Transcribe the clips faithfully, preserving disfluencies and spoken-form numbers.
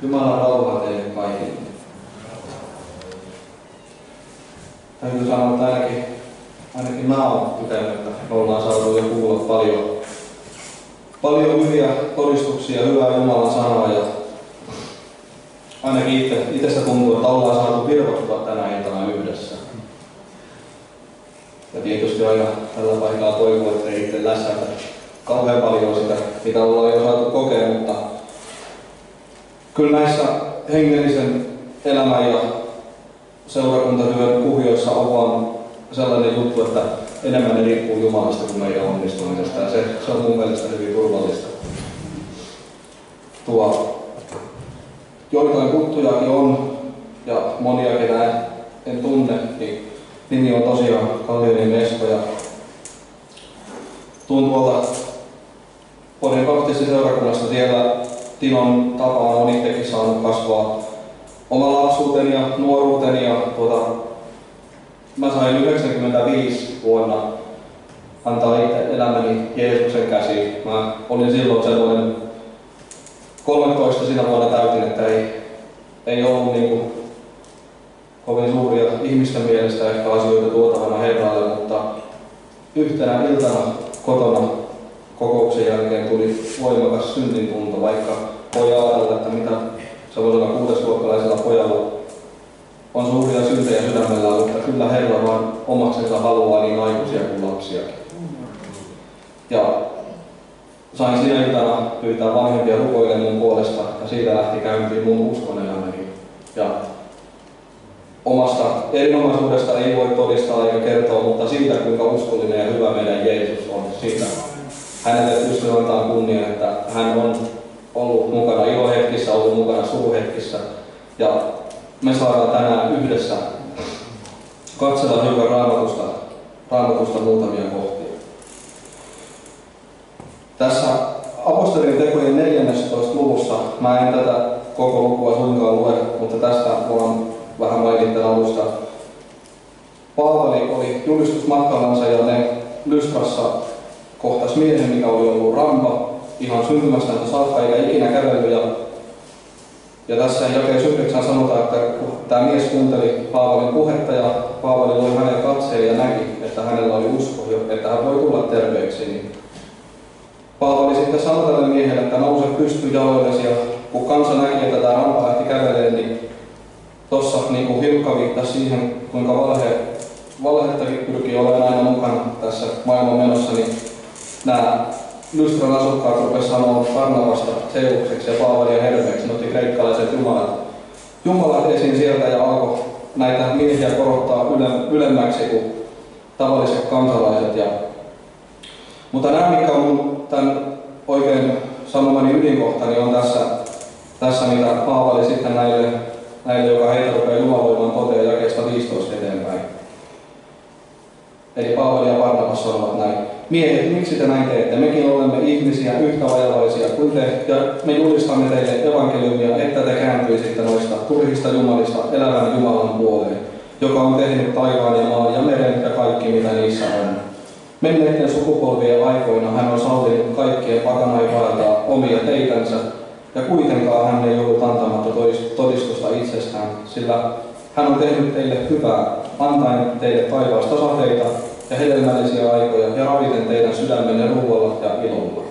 Jumalan rauhaa teille kaikille. Täytyy sanoa, että ainakin, ainakin mä oon tykänyt, että me ollaan saatu jo kuulla paljon, paljon hyviä todistuksia, hyvää Jumalan sanaa. Ja ainakin itse, itsestä tuntuu, että ollaan saatu virvoittua tänä iltana yhdessä. Ja tietysti aina tällä paikalla toivoo, että ei itse lässätä kauhean paljon sitä, mitä ollaan jo saatu kokea, mutta kyllä näissä hengellisen elämän ja seurakuntatyön kuvioissa on vaan sellainen juttu, että enemmän ne riippuu Jumalasta kuin meidän onnistumisesta, ja se, se on mun mielestä hyvin turvallista. Tuo joitain kuttujakin on, ja monia ketä en tunne, niin nimi on tosiaan Kallioniemen Esko, ja tuun tuolta Porin baptistiseurakunnasta. Siellä Tinon tapaan on itsekin saanut kasvaa oma lapsuuteni ja nuoruuteni, ja tuota, mä sain yhdeksänkymmentäviisi vuonna antaa itse elämäni Jeesuksen käsiin. Mä olin silloin sellainen kolmetoista siinä vuonna täytin, että ei, ei ollut niin kuin kovin suuria ihmisten mielestä ehkä asioita tuotavana Herralle, mutta yhtenä iltana kotona kokouksen jälkeen tuli voimakas synnintunto, vaikka voi ajatella, että mitä sellaisella kuudesluokkalaisella pojalla on suuria syntejä sydämellä, mutta kyllä Herra vaan omaksensa haluaa niin aikuisia kuin lapsiakin. Ja sain siinä iltana pyytää vanhempia rukoilemaan mun puolesta, ja siitä lähti käyntiin mun uskon elämäni. Ja omasta erinomaisuudesta ei voi todistaa eikä kertoa, mutta siitä, kuinka uskollinen ja hyvä meidän Jeesus on, siitä hänelle pystyy antaa kunnia, että hän on ollut mukana ilohetkissä, ollut mukana suruhetkissä. Ja me saadaan tänään yhdessä katsella hiukan raamatusta, raamatusta muutamia kohtia. Tässä apostolien tekojen neljännentoista luvussa, mä en tätä koko lukua suinkaan lue, mutta tästä vaan vähän mainitsen alusta. Paavali oli julistusmatkallansa ja ne Lystrassa kohtas miehen, mikä oli ollut rampa ihan syntymästään saakka eikä ikinä kävellyt. Ja, ja tässä jakeessa yhdeksän sanotaan, että tämä mies kuunteli Paavalin puhetta ja Paavali loi hänen katseen ja näki, että hänellä oli usko, että hän voi tulla terveeksi. Niin Paavali sitten sanoi tälle miehelle, että nouse pystyyn jaloillesi, ja kun kansa näki, että tämä rampa lähti kävelemään, niin tuossa niin Hilkka viittasi siihen, kuinka valhe, valhettakin pyrkii olemaan aina mukana tässä maailman menossa, niin nämä Lystran asukkaat rupesivat sanoa Barnabasta Zeukseksi ja Paavalia Hermeeksi, ne otti kreikkalaiset jumalat, jumalat esiin sieltä ja alkoi näitä miehiä korottaa yle, ylemmäksi kuin tavalliset kansalaiset. Ja, mutta nämä, mitkä on mun tämän oikein sanomani ydinkohta, niin on tässä, tässä mitä Paavali sitten näille, näille joka heitä rupeaa jumaloimaan toteaa jakeesta viisitoista eteenpäin. Eli Paavali ja Barnabas sanovat näin. Miehet, miksi te näin teette? Mekin olemme ihmisiä yhtä vajavaisia kuin te, ja me julistamme teille evankeliumia, että te kääntyisitte noista turhista jumalista elävän Jumalan puoleen, joka on tehnyt taivaan ja maan ja meren ja kaikki, mitä niissä on. Menneiden sukupolvien aikoina hän on sallinut kaikkien pakanain vaeltaa omia teitänsä, ja kuitenkaan hän ei ollut antamatta todistusta itsestään, sillä hän on tehnyt teille hyvää, antaen teille taivaasta sateita ja hedelmällisiä aikoja ja raviten teidän sydämenne ruualla ja ilolla.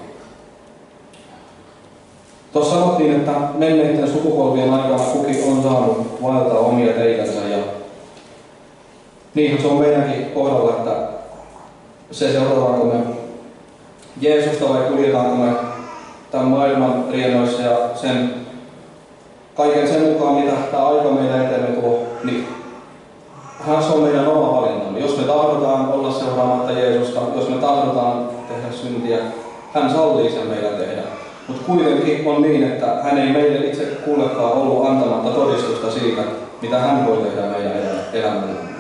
Tuossa sanottiin, että menneiden sukupolvien aikana kukin on saanut vaeltaa omia teitänsä, ja niinhän se on meidänkin kohdalla, että se seuraavaanko me Jeesusta vai kuljetaanko me tämän maailman rienoissa ja sen kaiken sen mukaan, mitä tämä aika meidän eteemme tuo, niin hän se on meidän oma valintamme. Jos me tahdotaan olla seuraamatta Jeesusta, jos me tahdotaan tehdä syntiä, hän sallii sen meidän tehdä. Mutta kuitenkin on niin, että hän ei meille itse kullekaan ollut antamatta todistusta siitä, mitä hän voi tehdä meidän elämällämme.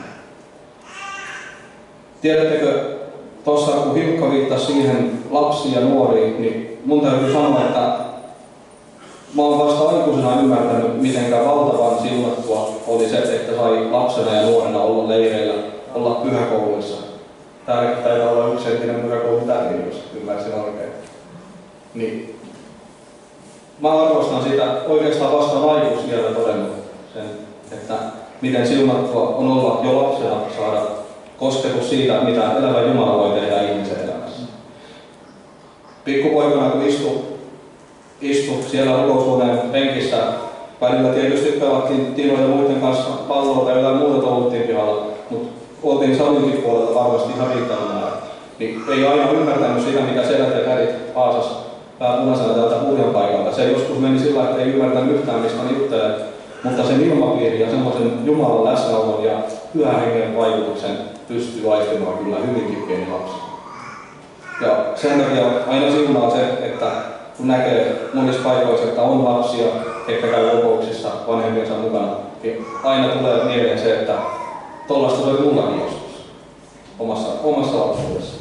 Tiedättekö, tuossa kun Hilkka viittasi siihen lapsiin ja nuoriin, niin mun täytyy sanoa, että mä oon vasta aikuisena ymmärtänyt, miten valtavan siunattua oli se, että sai lapsena ja nuorena olla leireillä, olla pyhäkouluissa. Täälläkin taitaa olla yksi entinen pyhäkoulu täälläkin, jos ymmärsin oikein. Niin mä arvostan sitä oikeastaan vasta aikuisiällä todennut sen, että miten siunattua on olla jo lapsena saada kosketus siitä, mitä elävä Jumala voi tehdä ihmisen elämässä. Pikkupoikana kun istu, istu siellä rukoushuoneen penkissä, välillä tietysti pelattiin Tino ja muiden kanssa palloa tai jotain muuta touhuttiin pihalla, mutta oltiin salinkin puolella varmasti ihan riittävän määrä. Niin ei aina ymmärtänyt sitä, mitä selät ja kädet paasas pää punaisena täältä huujan paikalta. Se joskus meni sillä, että ei ymmärtänyt yhtään, mistä ne juttelee, mutta sen ilmapiiri ja semmoisen Jumalan läsnäolon ja pyhän hengen vaikutuksen pystyy aistimaan kyllä hyvinkin pieni lapsi. Ja sen takia aina siunaa se, että kun näkee monissa paikoissa, että on lapsia, jotka käy kokouksissa vanhempiensa mukana, niin aina tulee mieleen se, että tollaista se oli mullakin joskus omassa, omassa lapsuudessa.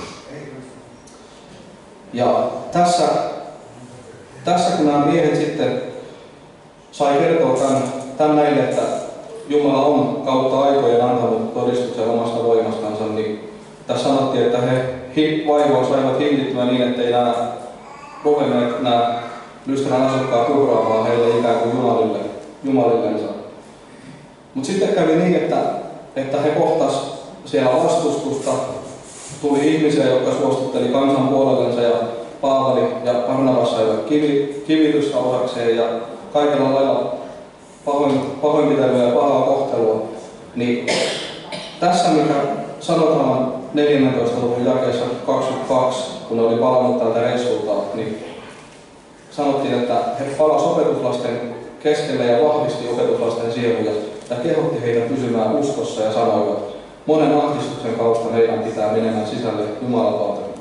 Ja tässä, tässä kun nämä miehet sitten sai kertoa tämän, tämän näille, että Jumala on kautta aikojen antanut todistuksen omasta voimastansa, niin tässä sanottiin, että he vaivoin saivat hillittyä niin, ettei nämä ruvenneet nämä Lystran asukkaat uhraamaan heille ikään kuin jumalille, jumalillensa. Mutta sitten kävi niin, että, että he kohtas siellä vastustusta, tuli ihmisiä, jotka suostutteli kansan puolellensa ja Paavali ja Barnabas saivat kivi, kivitystä osakseen ja kaikella lailla pahoin, pahoinpitelyä ja pahaa kohtelua. Niin tässä, mikä sanotaan neljännentoista luvun jakeessa kaksikymmentäkaksi, kun ne oli palannut täältä reissulta, niin sanottiin, että he palasivat opetuslasten keskelle ja vahvisti opetuslasten sieluja ja kehotti heitä pysymään uskossa ja sanoivat, monen ahdistuksen kautta meidän pitää menemään sisälle Jumalan valtakuntaan.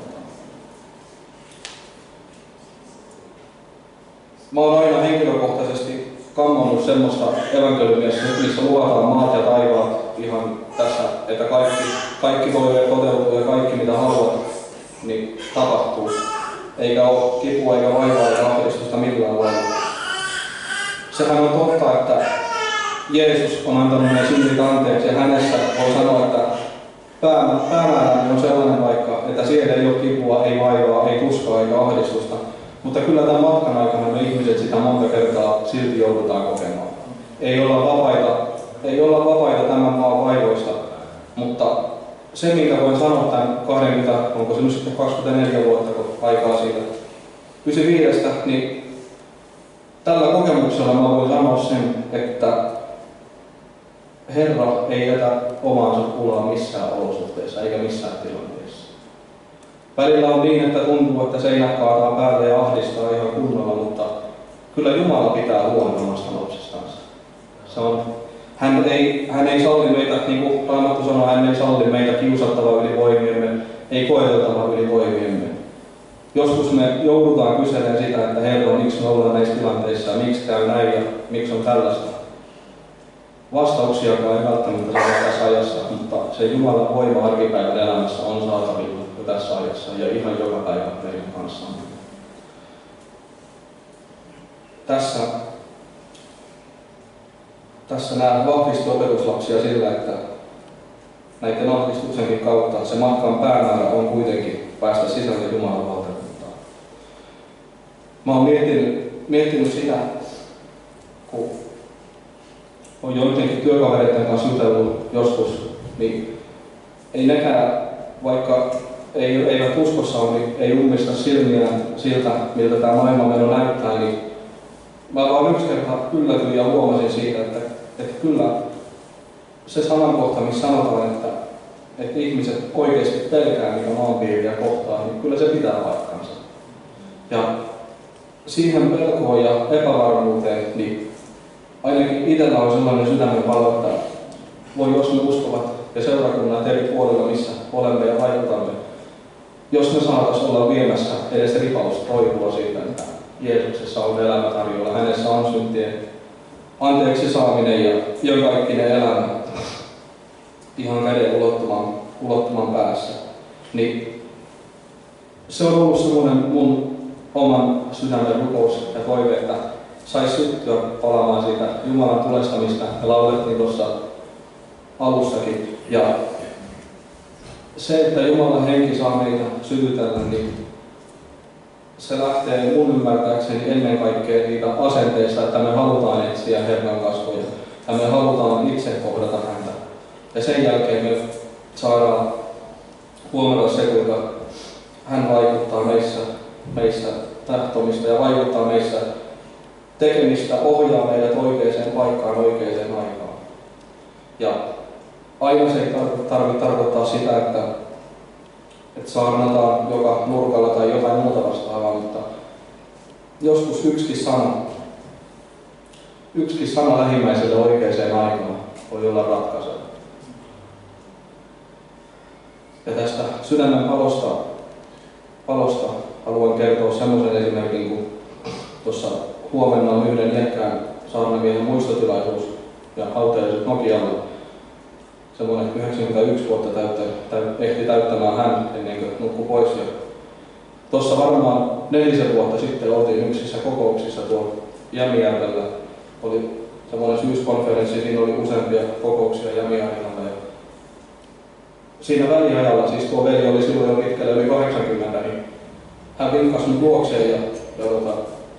Mä oon aina henkilökohtaisesti kammannut semmoista evankeliumia, missä luvataan maat ja taivaat ihan tässä, että kaikki, kaikki voi toteutua ja kaikki mitä haluat, niin tapahtuu. Eikä ole kipua eikä vaivaa eikä ahdistusta millään lailla. Sehän on totta, että Jeesus on antanut meidän synnit anteeksi ja hänessä voi sanoa, että päämääräni on sellainen vaikka, että siellä ei ole kipua, ei vaivaa, ei tuskaa eikä ahdistusta. Mutta kyllä tämän matkan aikana me ihmiset sitä monta kertaa silti joudutaan kokemaan. Ei olla vapaita, ei olla vapaita tämän maan vaivoista, mutta se, minkä voin sanoa tämän kaksikymmentä, onko se nyt sitten kaksikymmentäneljä vuotta kun aikaa siitä yhdeksänkymmentäviisi, niin tällä kokemuksella mä voin sanoa sen, että Herra ei jätä omaansa pulaan missään olosuhteissa eikä missään tilanteessa. Välillä on niin, että tuntuu, että seinät kaataa päälle ja ahdistaa ihan kunnolla, mutta kyllä Jumala pitää huolen omasta lapsestansa. Se on, hän, ei, hän ei salli meitä, niin kuin Raamattu sanoo, hän ei salli meitä kiusattava yli voimiemme, ei koeteltava yli voimiemme. Joskus me joudutaan kyselemään sitä, että Herra, miksi me ollaan näissä tilanteissa ja miksi käy näin ja miksi on tällaista. Vastauksiakaan ei välttämättä saa tässä ajassa, mutta se Jumalan voima arkipäivän elämässä on saatavilla jo tässä ajassa ja ihan joka päivä meidän kanssamme. Tässä, tässä nämä vahvisti opetuslapsia sillä, että näiden ahdistuksenkin kautta se matkan päämäärä on kuitenkin päästä sisälle Jumalan valtakuntaan. Mä oon miettinyt, miettinyt sitä, kun on joidenkin työkavereiden kanssa jutellut joskus, niin ei nekään, vaikka ei, eivät uskossa ole, niin ei ummista silmiään siltä, miltä tämä maailmanmeno näyttää, niin mä vaan yksi kerta yllätyin ja huomasin siitä, että, että kyllä se sanankohta, missä sanotaan, että, että ihmiset oikeasti pelkää niitä maanpiiriä kohtaan, niin kyllä se pitää paikkansa. Ja siihen pelkoon ja epävarmuuteen, niin ainakin itsellä on sellainen sydämen palo, että voi jos me uskovat ja seurakunnat eri puolilla, missä olemme ja vaikutamme, jos me saataisiin olla viemässä edes ripaus toivoa siitä, että Jeesuksessa on elämä tarjolla, hänessä on syntien anteeksi saaminen ja iankaikkinen elämä ihan käden ulottuman, ulottuman päässä. Niin se on ollut semmoinen mun oman sydämen rukous ja toive, että saisi syttyä palaamaan siitä Jumalan tulesta, mistä me laulettiin tuossa alussakin. Ja se, että Jumalan henki saa meitä sytytellä, niin se lähtee mun ymmärtääkseni ennen kaikkea niitä asenteista, että me halutaan etsiä Herran kasvoja ja me halutaan itse kohdata häntä. Ja sen jälkeen me saadaan huomata se, kuinka hän vaikuttaa meissä, meissä tahtomista ja vaikuttaa meissä tekemistä, ohjaa meidät oikeaan paikkaan oikeaan aikaan. Ja aina se ei tarvitse tarkoittaa sitä, että, että saarnataan joka nurkalla tai jotain muuta vastaavaa, mutta joskus yksikin sana, yksikin sana lähimmäiselle oikeaan aikaan voi olla ratkaiseva. Ja tästä sydämen palosta, palosta haluan kertoa semmoisen esimerkin, kun tuossa huomenna on yhden iäkkään saarnamiehen muistotilaisuus ja hautajaiset Nokialla. Semmoinen yhdeksänkymmentäyksi vuotta täyttä, täyttä, ehti täyttämään hän ennen kuin nukkui pois. Ja tuossa varmaan nelisen vuotta sitten oltiin yksissä kokouksissa tuolla Jämijärvellä. Oli semmoinen syyskonferenssi, siinä oli useampia kokouksia Jämijärvellä. Ja siinä väliajalla, siis tuo veli oli silloin jo pitkälle yli kahdeksankymmentä, niin hän vilkkasi minun luokseen ja, ja tota,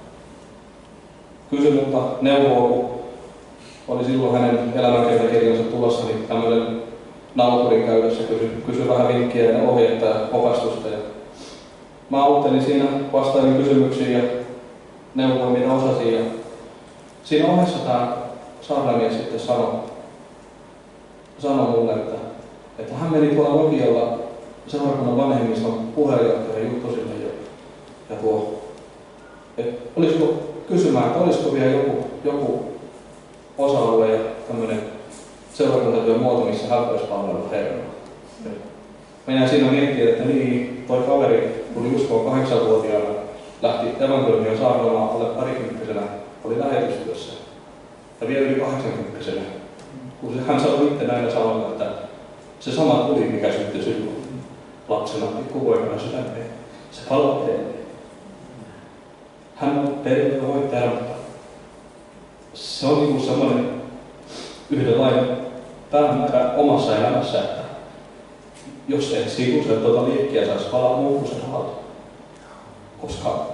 kysyi multa neuvoa, kun oli silloin hänen elämänkertakirjansa tulossa, niin tämmöinen nauturin käytössä kysyi, kysyi vähän vinkkiä ja ohjetta ja opastusta. Ja mä auttelin siinä, vastailin kysymyksiin ja neuvoin mitä osasin. Ja siinä ohessa tämä saarnamies sitten sanoi, sanoi mulle, että, että hän meni tuolla Nokialla seurakunnan vanhemmiston puheenjohtajan Juttusille ja, ja tuo, että olisiko kysymään, että olisiko vielä joku, joku osa-alue ja tämmöinen seurakuntatyön muoto, missä hän voisi palvella Herraa. Minä siinä miettii, että niin, toi kaveri tuli uskoon kahdeksanvuotiaana, lähti evankeliumin saarnaamaan alle parikymppisenä, oli lähetystyössä. Ja vielä yli kahdeksankymppisenä. Kun hän sanoi itse näin sanonut, että se sama tuli, mikä syttyi silloin lapsena pikkupoikana sydämeen. Se palaa edelleen. Hän on terve ja voittaja, mutta se on niin sellainen yhdenlainen päämäärä omassa elämässä, että jos et sivusen tuota liikkiä, saisi palaa muukkusen alle. Koska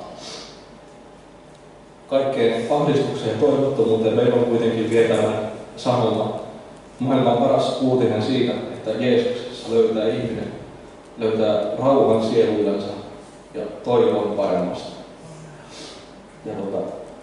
kaikkeen ahdistukseen ja toivottomuuteen meillä on kuitenkin vietävä sanoma. Maailman paras uutinen siitä, että Jeesuksessa löytää ihminen, löytää rauhan sieluillansa ja toivon paremmasta. Ja tota,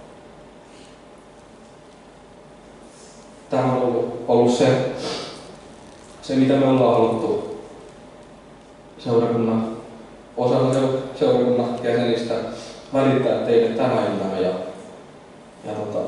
tämä on ollut, ollut se, se, mitä me ollaan haluttu seurakunnan osana seurakunnan jäsenistä välittää teille tänä iltana. Ja, ja tota,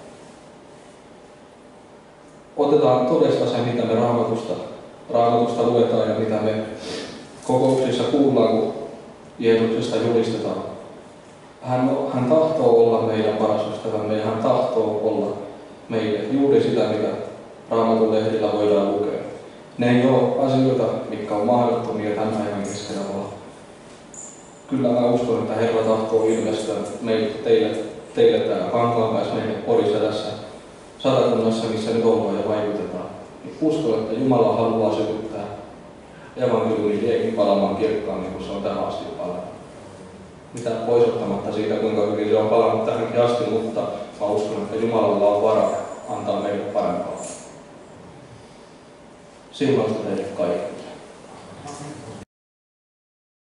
otetaan todesta se, mitä me raamatusta, raamatusta luetaan ja mitä me kokouksissa kuullaan, kun Jeesuksesta julistetaan. Hän, hän tahtoo olla meidän paras ystävämme ja hän tahtoo olla meille juuri sitä, mitä Raamatun lehdillä voidaan lukea. Ne ei ole asioita, mitkä on mahdottomia tämän päivän keskellä, vaan kyllä mä uskon, että Herra tahtoo ilmestyä meille, teille, teille täällä Kankaanpäässä, meille Porissa tässä Satakunnassa, missä nyt ollaan ja vaikutetaan. Uskon, että Jumala haluaa sytyttää evankeliumin liekin palamaan kirkkaan, niin kuin se on tähän asti palannut. Mitään poisottamatta siitä, kuinka hyvin se on palannut tähänkin asti, mutta mä uskon, että Jumalalla on vara antaa meille parempaa. Silloin teille kaikille.